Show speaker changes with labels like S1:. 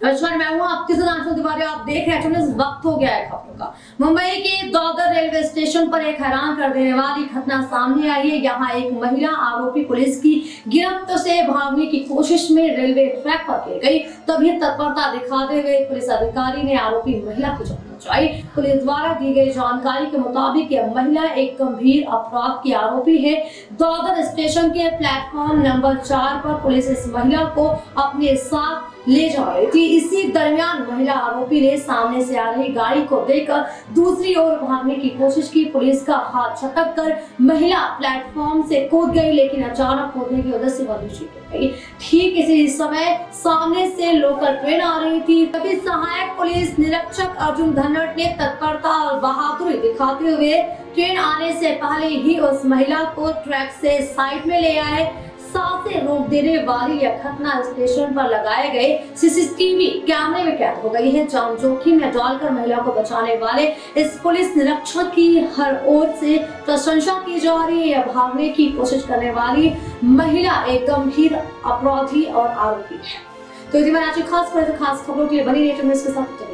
S1: नमस्कार, मैं हूं आपके साथ आंचल तिवारी। आप देख रहे हैं वक्त हो गया है खबरों का। मुंबई के दादर रेलवे स्टेशन पर एक हैरान कर देने वाली घटना सामने आई है। यहां एक महिला आरोपी पुलिस की गिरफ्त से भागने की कोशिश में रेलवे ट्रैक पर गिर गई। तभी तत्परता दिखाते हुए पुलिस अधिकारी ने आरोपी महिला की जान बचाई। पुलिस द्वारा दी गई जानकारी के मुताबिक यह महिला एक गंभीर अपराध की आरोपी है। दादर स्टेशन के प्लेटफॉर्म नंबर 4 पर पुलिस इस महिला को अपने साथ ले जा रही थी। इसी दरमियान महिला आरोपी ने सामने से आ रही गाड़ी को देखकर दूसरी ओर भागने की कोशिश की। पुलिस का हाथ झटक कर महिला प्लेटफॉर्म से कूद गई, लेकिन अचानक कूदने की वजह से वह नीचे गिर गई। ठीक इसी समय सामने से लोकल ट्रेन आ रही थी। तभी सहायक पुलिस निरीक्षक अर्जुन धन्नट ने तत्परता और बहादुरी दिखाते हुए ट्रेन आने से पहले ही उस महिला को ट्रैक से साइड में ले आए। सांसें रोक देने वाली यह घटना स्टेशन पर लगाए गए सीसीटीवी कैमरे में कैद हो गई है। जान जोखिम में डालकर महिला को बचाने वाले इस पुलिस निरीक्षक की हर ओर से प्रशंसा की जा रही है। यह भागने की कोशिश करने वाली महिला एक गंभीर अपराधी और आरोपी है। तो यदि मैं आज खास खबरों के लिए बनी रही के साथ